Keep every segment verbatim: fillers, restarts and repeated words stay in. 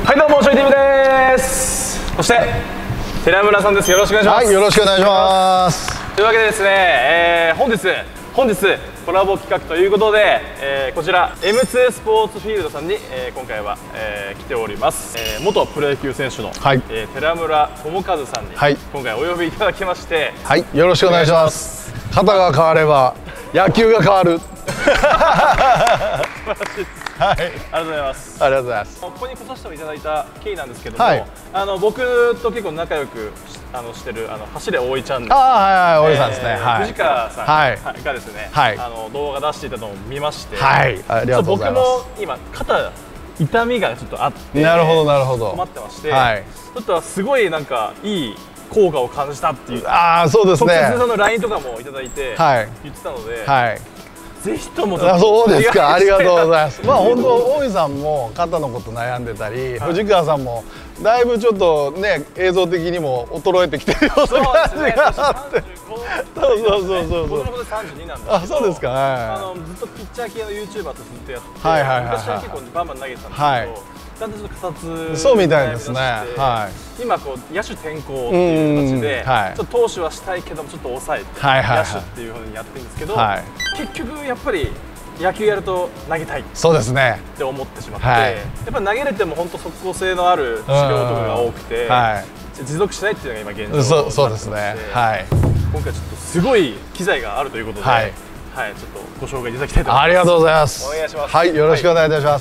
はいどうもちょいティムです。そして寺村さんです。よろしくお願いします。 はい、よろしくお願いします。 というわけでですね、えー、本日本日コラボ企画ということで、えー、こちら エムツー スポーツフィールドさんに、えー、今回は、えー、来ております、えー、元プロ野球選手の、はい、えー、寺村智和さんに、はい、今回お呼びいただきまして、 はい、よろしくお願いします。肩が変われば野球が変わる。 素晴らしいです。はい、ありがとうございます。 ありがとうございます。 ここに来させていただいた経緯なんですけども、 はい、 あの僕と結構仲良くあのしてるあの走れ大井ちゃん、 ああはいはい大井さんですね。はい、 藤川さん、 はい、 がですね、 はい、 あの動画出していたのを見まして、 はい、ありがとうございます。 僕も今肩痛みがちょっとあって、 なるほどなるほど、 困ってまして、 はい、 ちょっとすごいなんかいい効果を感じたっていう、 ああそうですね。 直接その ライン とかもいただいて、はい、言ってたので。はい、ぜひともそうですか、ありがとうございます。まあ本当大井さんも肩のこと悩んでたり、はい、藤川さんもだいぶちょっとね映像的にも衰えてきてるような感じがあって、そうそうそうそう。 僕のことさんじゅうになんですけど、あ、 そうですか。はい、 あのずっとピッチャー系のユーチューバーとずっとやって、昔は結構バンバン投げてたんですけど、はい、だんだんちょっと形つそうみたいですね。はい。 今こう野手転向っていう形で、はい、ちょっと投手はしたいけどもちょっと抑えて野手っていうふうにやってるんですけど、はい、結局やっぱり野球やると投げたいそうですねって思ってしまって、はい、やっぱ投げれても本当速攻性のある治療とかが多くて、はい、持続しないっていうのが今現状そうそうですね。はい。 今回ちょっとすごい機材があるということで、はい、はい、ちょっとご紹介いただきたいと思います。 ありがとうございます。 お願いします。 はい、よろしくお願いいたします。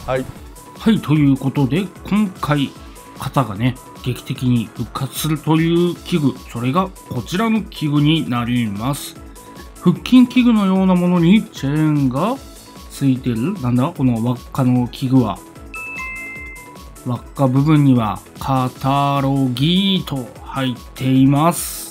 はい。 はい、ということで今回肩がね劇的に復活するという器具、それがこちらの器具になります。腹筋器具のようなものにチェーンがついてる、なんだこの輪っかの器具は。輪っか部分にはカタロギーと入っています。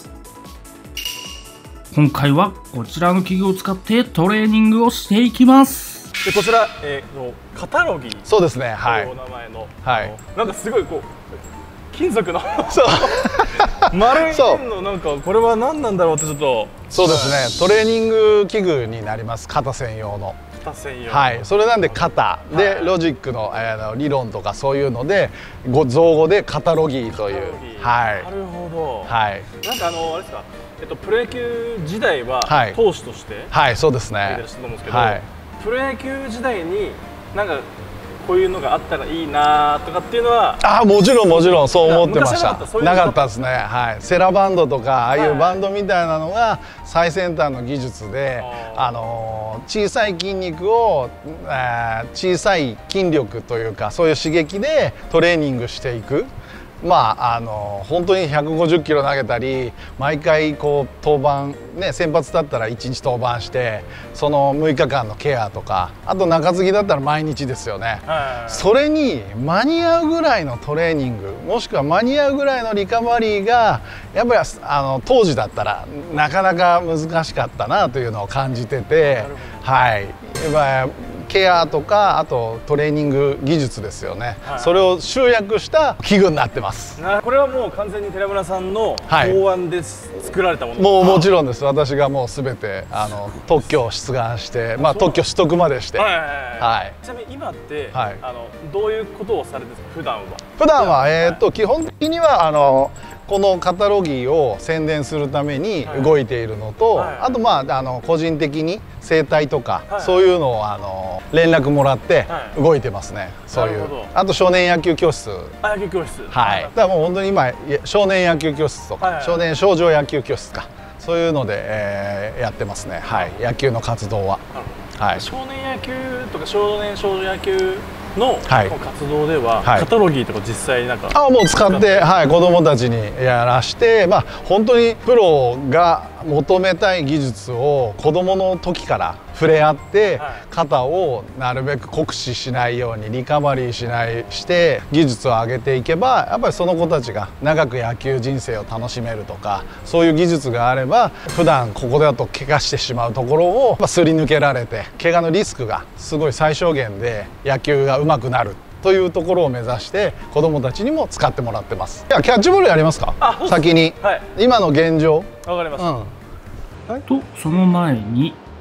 今回はこちらの器具を使ってトレーニングをしていきます。 でこちら、えー、のカタロギー、 そうですね、はい、 お名前の、 はい、 なんかすごいこう金属のそう丸いのなんかこれは何なんだろうってちょっと。 そうですね、トレーニング器具になります。肩専用の。 肩専用。はい、 それなんで肩で、はい、ロジックの、えー、理論とかそういうので造語でカタロギーという。はい。 なるほど。 はい。 なんかあのあれですか、えっとプロ野球時代は投手として、 はい、はい、そうですね。 やってたと思うんですけど、はい、プロ野球時代になんかこういうのがあったらいいなとかっていうのは、 ああもちろんもちろんそう思ってました。なかったですね。はい。セラバンドとかああいうバンドみたいなのが最先端の技術で、あの小さい筋肉を、えー、小さい筋力というかそういう刺激でトレーニングしていく。まああの本当にひゃくごじゅっキロ投げたり毎回こう登板ね先発だったらいちにち登板してそのむいかかんのケアとかあと中継ぎだったら毎日ですよね。それに間に合うぐらいのトレーニングもしくは間に合うぐらいのリカバリーがやっぱりあの当時だったらなかなか難しかったなというのを感じてて、はい。ケアとかあとトレーニング技術ですよね、はい、それを集約した器具になってます。 これはもう完全に寺村さんの考案で作られたもの、 はい、もうもちろんです。私がもうすべてあの特許を出願して、まあ、特許取得までして。 ちなみに今って、はい、あのどういうことをされてるんですか普段は。 普段はえっと基本的にはあのこのカタロギーを宣伝するために動いているのと、はいはい、あとまああの個人的に整体とか、はい、そういうのをあの連絡もらって動いてますね、はい、そういう。あと少年野球教室。 あ、野球教室。 はい。だからもう本当に今少年野球教室とか、はいはい、少年少女野球教室かそういうので、えー、やってますね。はい。野球の活動は。 はい。少年野球とか少年少女野球の活動では、はい、カタロギーとか実際なんかあもう使って、はい、子どもたちにやらして、まあ、本当にプロが求めたい技術を子どもの時から触れ合って、はい、肩をなるべく酷使しないようにリカバリーしないして技術を上げていけばやっぱりその子たちが長く野球人生を楽しめるとかそういう技術があれば普段ここだと怪我してしまうところをすり抜けられて怪我のリスクがすごい最小限で野球が上手くなるというところを目指して子どもたちにも使ってもらってます。いやキャッチボールやりますか先に、はい、今の現状。 わかりました、うんはい、とその前に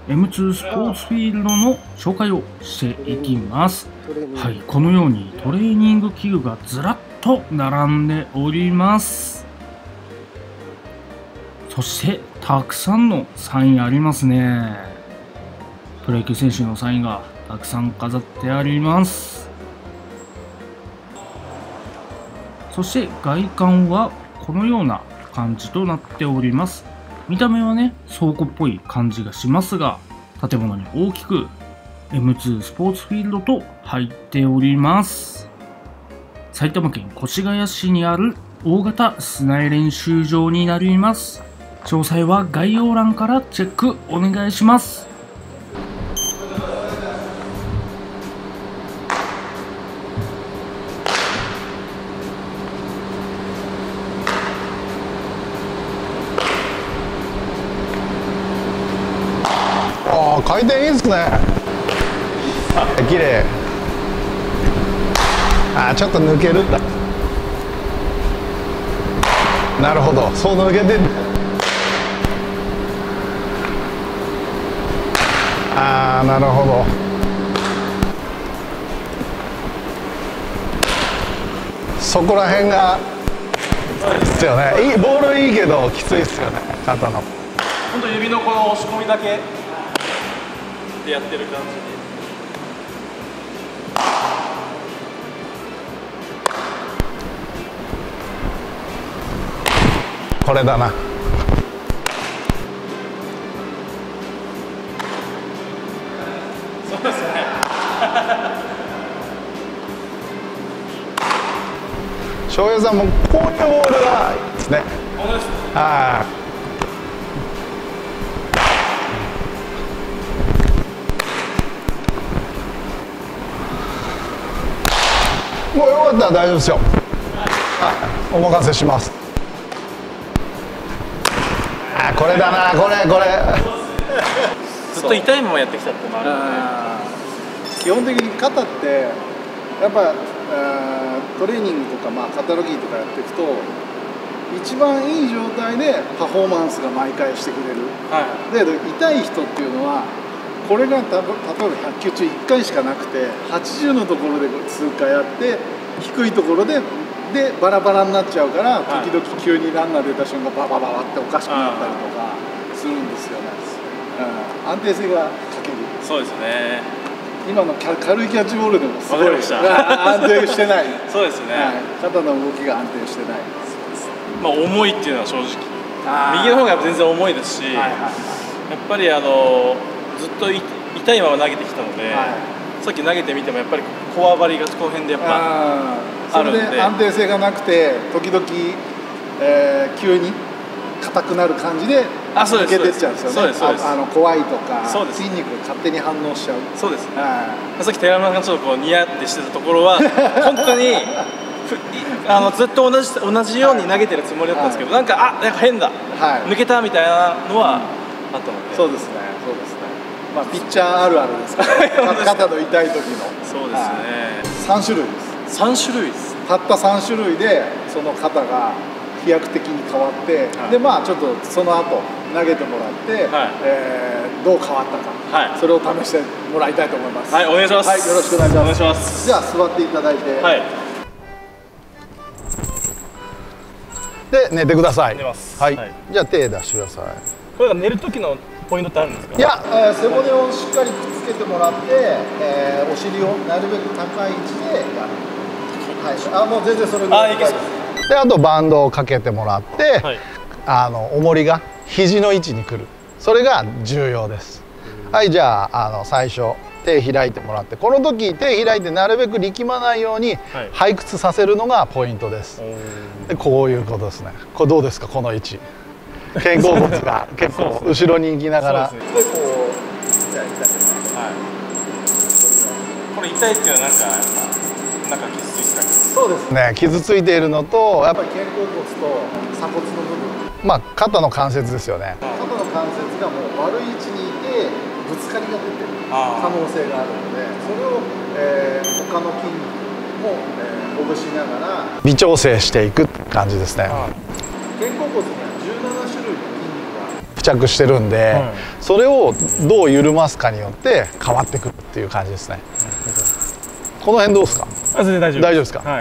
エムツー スポーツフィールドの紹介をしていきます。はい、このようにトレーニング器具がずらっと並んでおります。そしてたくさんのサインありますね。プロ野球選手のサインがたくさん飾ってあります。そして外観はこのような感じとなっております。見た目はね、倉庫っぽい感じがしますが、建物に大きく エムツー スポーツフィールドと入っております。埼玉県越谷市にある大型室内練習場になります。詳細は概要欄からチェックお願いします。 回転いいですね。綺麗。あー、ちょっと抜けるんだ。なるほど、そう抜けてんだ。あー、なるほど。そこら辺がですよね。いいボールいいけどきついですよね、肩の。 本当指のこの押し込みだけでやってる感じに。 これだな。 そうですね。 翔平さんもこういうボールがいいですね。 本当です。 はい。もうよかったら大丈夫ですよ。はい、お任せします。あ、これだな、これこれ。 ずっと痛いままやってきたってのもあるので、基本的に肩ってやっぱトレーニングとか、まあ、カタロギーとかやっていくと一番いい状態でパフォーマンスが毎回してくれる。はい、だけど痛い人っていうのはこれがた例えばひゃっきゅう中いっかいしかなくてはちじゅうのところで数回やって低いところででバラバラになっちゃうから、時々急にランナー出た瞬間ババババっておかしくなったりとかするんですよね。うん、安定性が欠ける。 そうですね。 今の軽いキャッチボールでもすごい安定してない。 そうですね、はい、 肩の動きが安定してない。 まあ重いっていうのは正直右の方が全然重いですし、はいはいはい、やっぱりあのずっとい痛いまま投げてきたので、はい、さっき投げてみてもやっぱりこわばりがこの辺でやっぱあるんで、 それで安定性がなくて時々、えー、急に硬くなる感じで抜けてっちゃうんですよね。あの怖いとか筋肉が勝手に反応しちゃう。 そうですね、はい、さっき寺村さんがちょっとこうニヤってしてるところは本当にあのずっと同じ同じように投げてるつもりだったんですけど、はい、なんかあなんか変だ、はい、抜けたみたいなのはあったので、 そうですねそうですね。まあピッチャーあるあるですから肩の痛い時の。 そうですね、 さん種類です。 さん種類です。 たったさん種類でその肩が飛躍的に変わって、はい、でまあちょっとその後投げてもらって、はい、えー、どう変わったか、はい、それを試してもらいたいと思います。 はい、お願いします。 はい、よろしくお願いします。 お願いします。 じゃあ座っていただいて、はい、 で寝てください。 寝ます。 はい、はい、じゃあ手出してください。 これが寝る時のポイントってあるんですか？ いや、えー、背骨をしっかりくっつけてもらって、えー、お尻をなるべく高い位置でやる。はい、あ、もう全然それぐらい。あ、いいです。 で、あとバンドをかけてもらって、はい、あの重りが肘の位置にくる。それが重要です。はい、じゃあ、あの最初手開いてもらって、この時手開いてなるべく力まないように背屈させるのがポイントです。で、こういうことですね。これどうですか、この位置。肩甲骨が結構後ろに行きながら。で、こうじゃあ痛くなる。はい。 これ痛いっていうのはなんかやっぱなんか傷ついてたり。 そうですね。 傷ついているのと、 やっぱり肩甲骨と鎖骨の部分。 まあ肩の関節ですよね。 肩の関節がもう悪い位置にいてぶつかりが出てる可能性があるので、それを、えー、他の筋肉も、えー、ほぐしながら微調整していく感じですね。 肩甲骨にはじゅうなな種類の筋肉が着してるんで、はい、それをどう緩ますかによって変わってくるっていう感じですね。この辺どうですか？ あ、全然大丈夫。 大丈夫ですか？はい。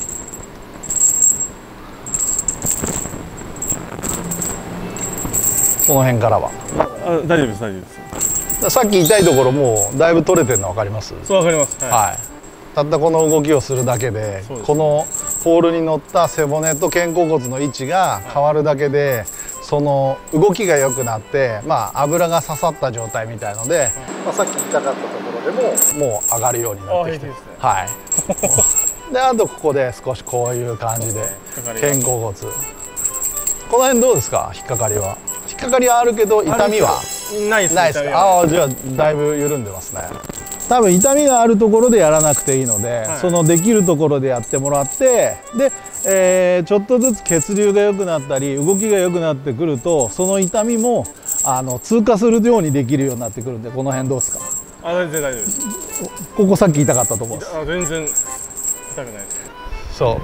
この辺からは。 あ、大丈夫です、大丈夫です。 さっき痛いところもうだいぶ取れてるの分かります？ そう、分かります。 はい。はい、たったこの動きをするだけで、このポールに乗った背骨と肩甲骨の位置が変わるだけで、はい、その動きが良くなって、まあ油が刺さった状態みたいので、はい、まあさっき痛かったところでももう上がるようになってきて、いいですね、はい。であとここで少しこういう感じで肩甲骨、この辺どうですか？引っかかりは。引っかかりはあるけど痛みはないです。 ないですか？ああ、じゃあだいぶ緩んでますね。多分痛みがあるところでやらなくていいので、はい、そのできるところでやってもらって、で、えー、ちょっとずつ血流が良くなったり動きが良くなってくると、その痛みもあの通過するようにできるようになってくるんで、この辺どうですか？ あ、全然大丈夫です。 ここさっき痛かったところです。 あ、全然痛くないです。 そう。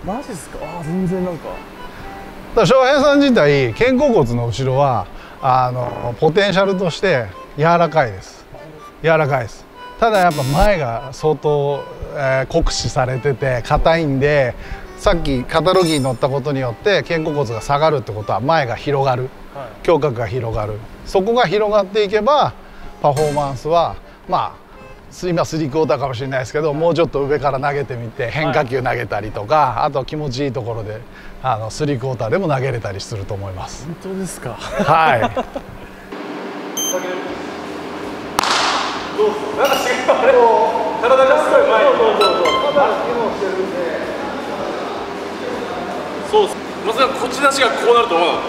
マジですか？あ、全然なんか。 だ翔平さん自体肩甲骨の後ろはあのポテンシャルとして柔らかいです。柔らかいです。ただやっぱ前が相当、えー、酷使されてて硬いんで、さっきカタロギーに乗ったことによって肩甲骨が下がるってことは前が広がる、はい、胸郭が広がる、そこが広がっていけばパフォーマンスはまあ今スリークォーターかもしれないですけど、もうちょっと上から投げてみて変化球投げたりとか、はい、あと気持ちいいところであのスリークォーターでも投げれたりすると思います。 本当ですか？ はい。 どうですか？なんか違う、あれ体がすごい前に。そうそうそう。肩が機能してるんで。そうです。まさかこっち出しがこうなると思わなかった。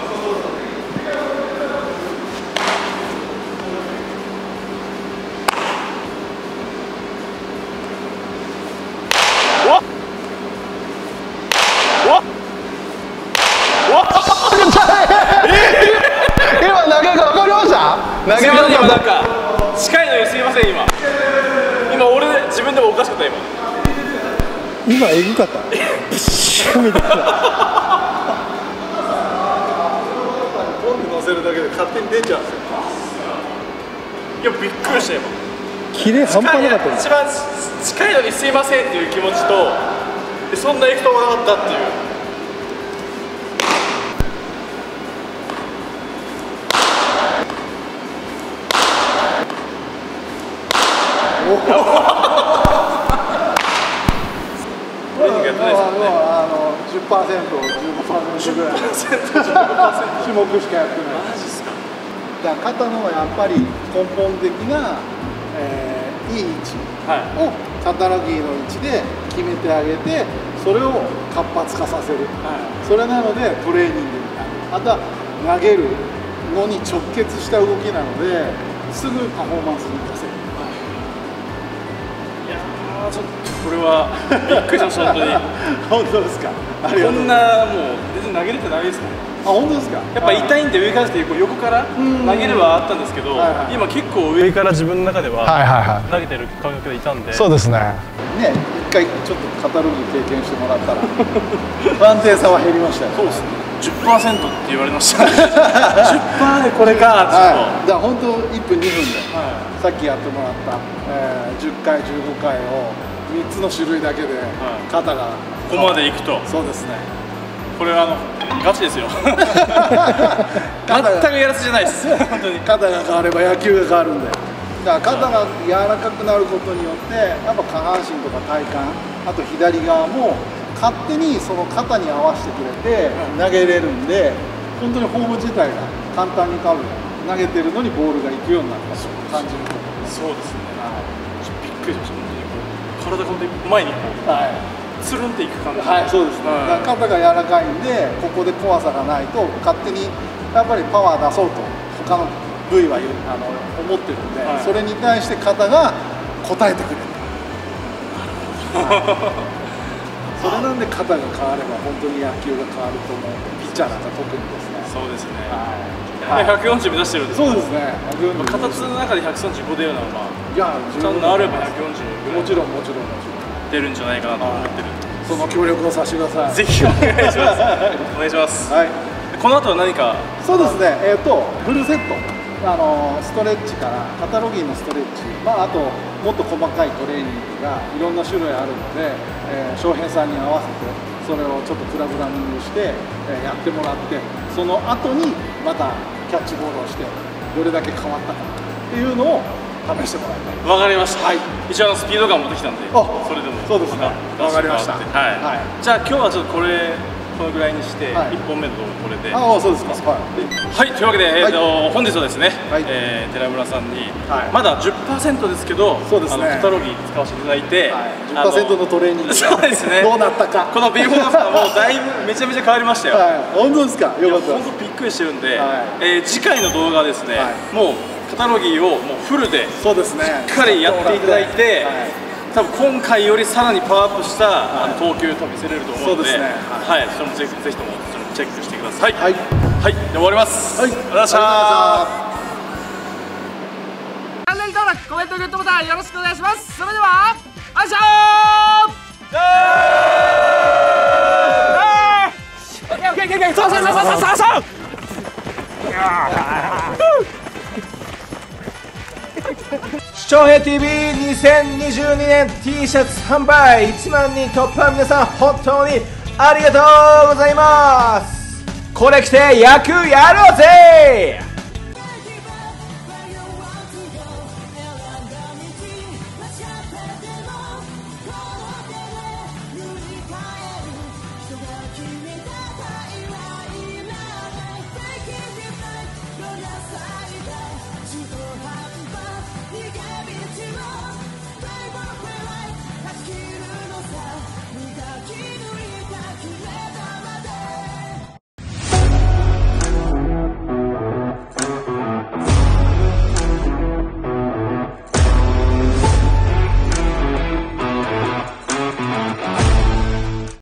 今投げが分かりました？投げが今なんか近いのにすいません。今今俺自分でもおかしかった。今今エグかったブッシュみたいな。ポンで乗せるだけで勝手に出ちゃうんですよ。 いやびっくりした今。 キレ半端なかった。 一番近いのにすいませんっていう気持ちと、でそんなエクトもなかったっていう。 じゅっパーセント、じゅうごパーセントぐらい種目しかやってない。マジっすか？だから肩のやっぱり根本的な、えー、いい位置をカタロギーの位置で決めてあげて、それを活発化させる、はい、それなのでトレーニングみたいな、あとは投げるのに直結した動きなのですぐパフォーマンスに活かせる。 ちょっとこれはびっくりしました本当に。 本当ですか？ こんなもう全然投げれてないですね。 あ、本当ですか？ やっぱ痛いんで上からして横から投げればあったんですけど、今結構上から自分の中では投げてる感覚でいたんで。 そうですね。 ね、一回ちょっとカタログ経験してもらったら不安定さは減りましたよ。 そうですね。じゅっパーセントって言われました。じゅっパーセント でこれか。 はい。だから本当いっぷんにふんで、さっきやってもらったじゅっかいじゅうごかいをみっつの種類だけで肩がここまでいくと。 そうですね。 これはあのガチですよ。全くやらせじゃないです。本当に。 肩が変われば野球が変わるんで。だから肩が柔らかくなることによってやっぱ下半身とか体幹、あと左側も勝手にその肩に合わせてくれて投げれるんで、本当にフォーム自体が簡単に多分投げてるのにボールがいくようになったと感じると思います。 そうですね。びっくりしました。本当にこう体が本当に前にこう、はい、つるんっていく感じ。 はい、そうですね。はい、だから肩が柔らかいんで、ここで怖さがないと勝手にやっぱりパワー出そうと他の部位はあの思ってるんで、はい、それに対して肩が応えてくれる。それなんで肩が変われば本当に野球が変わると思う。ピッチャーなんか特にですね。 そうですね。はい、ひゃくよんじゅう目指してるんです。 そうですね。 形の中でひゃくさんじゅうご出るのはまあ、 いや、 ちゃんとあればひゃくよんじゅうもちろんもちろんもちろん出るんじゃないかなと思ってるんで、 その協力をさせてください。 ぜひお願いします。お願いします。 はい。 この後は何か。 そうですね、えー、とフルセット、あのストレッチからカタロギーのストレッチ、まあ、あともっと細かいトレーニングがいろんな種類あるので、えー、翔平さんに合わせてそれをちょっとプログラミングして、えー、やってもらって、その後にまたキャッチボールをしてどれだけ変わったかっていうのを試してもらいたい。 わかりました。はい。一応あのスピード感持ってきたんで、 あそれでもそうですね。わかりました。 はい。はい、じゃあ今日はちょっとこれこのぐらいにして、はい、いっぽんめの動画これで。 ああ、そうですか。はい。 はい、というわけで、えっ、ー、と、はい、本日はですね、はい、えー、寺村さんに、はい、まだ じゅっパーセント ですけど、そうですね。あのカタロギー使わせていただいて、はい、じゅっパーセント のトレーニングそうですね。どうなったか。このビフォーアフターもだいぶめちゃめちゃ変わりましたよ。はい。本当ですか。よかった。本当びっくりしてるんで、はい、えー、次回の動画はですね、はい、もうカタロギーをもうフルで、そうですね。しっかりやっていただいて。多分今回よりさらにパワーアップした、はい、あの投球を見せれると思うので、そうですね、はい、はい、それもぜひぜひともチェックしてください。はい、はい、で終わります。はい、ありがとうございました。 チャンネル登録、コメント、グッドボタンよろしくお願いします。それでは、あいしょー。オッケーオッケーオッケー、そうそうそうそうそうそう。 翔平 ティーブイにせんにじゅうにねん T シャツ販売いちまんにん突破、皆さん本当にありがとうございます。これ着て野球やろうぜ。